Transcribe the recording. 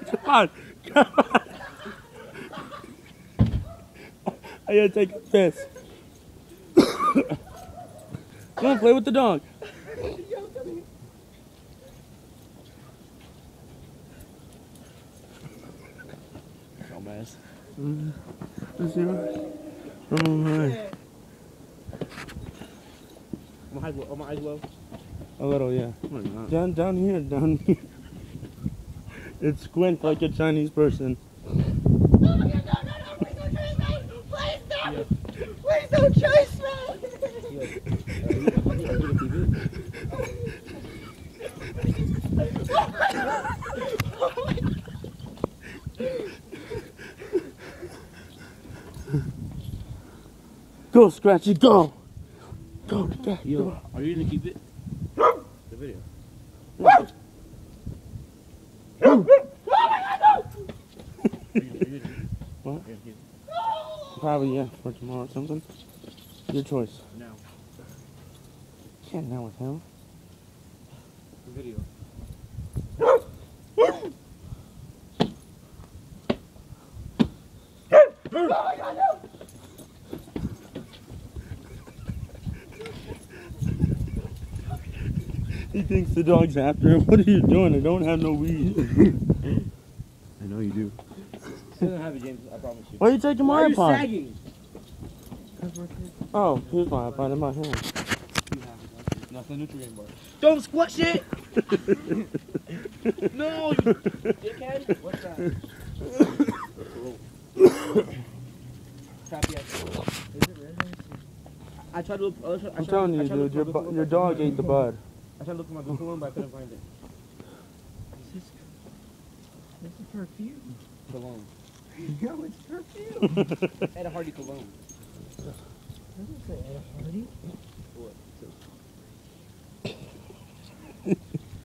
Come on. Come on. I gotta take a piss. Come on, play with the dog. Dumbass. Let's see what. Oh my. My eyes low. A little, yeah. No, Down here. It's squint like a Chinese person. No, please don't chase me! Go, Scratchy, go! Go. Yo, are you gonna keep it? The video. What? Probably, yeah, for tomorrow or something. Your choice. No. Can't now with him. The video. He thinks the dog's after him. What are you doing? I don't have no weed. I know you do. I don't have it, James. I promise you. Why are you taking my Why are you iPod? sagging? Oh, here's my iPod in my hand. That's the nutrient bar. Don't squash it! No, you dickhead. What's that? Crappy ass. Is it red? I tried to look. I'm telling you, dude, your dog ate the bud. I tried to look for my Google one, but I couldn't find it. This is perfume. Cologne. No, it's perfume. Ed Hardy cologne. Doesn't say Ed Hardy.